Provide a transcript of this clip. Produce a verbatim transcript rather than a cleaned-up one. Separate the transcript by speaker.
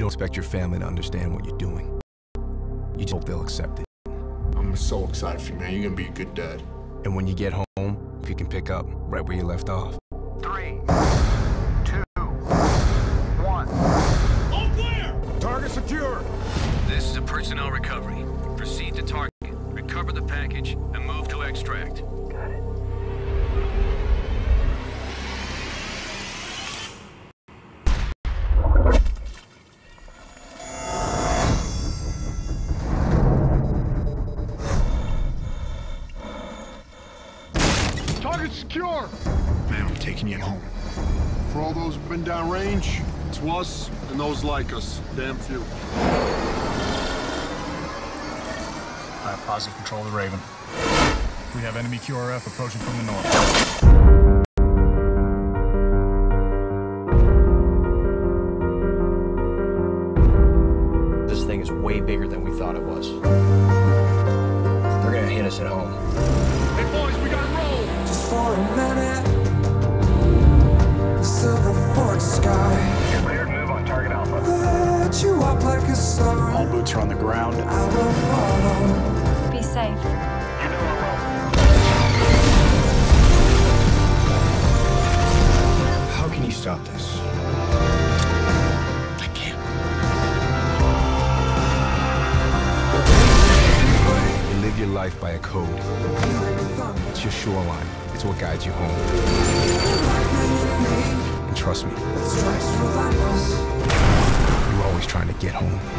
Speaker 1: don't expect your family to understand what you're doing. You just hope they'll accept it.
Speaker 2: I'm so excited for you, man. You're gonna be a good dad.
Speaker 1: And when you get home, you can pick up right where you left off.
Speaker 3: Three, two, one.
Speaker 4: All clear!
Speaker 2: Target secure!
Speaker 5: This is a personnel recovery. Proceed to target, recover the package, and move to extract.
Speaker 3: Got it.
Speaker 2: Target secure! Man, I'm taking you home. For all those who've been downrange, it's us and those like us. Damn few.
Speaker 4: I have positive control of the Raven. We have enemy Q R F approaching from the north.
Speaker 1: This thing is way bigger than we thought it was. They're gonna hit us at home.
Speaker 2: Hey boys, we gotta roll!
Speaker 6: Just for a minute, the silver forked sky
Speaker 3: You're cleared to move on target Alpha.
Speaker 6: lit you up like a star.
Speaker 2: All boots are on the ground.
Speaker 6: I will follow.
Speaker 7: Be safe.
Speaker 3: You know our role.
Speaker 1: How can you stop this? I can't. You live your life by a code. It's your shoreline. It's what guides you home. And trust me,
Speaker 6: Strikes relentless.
Speaker 1: you're always trying to get home.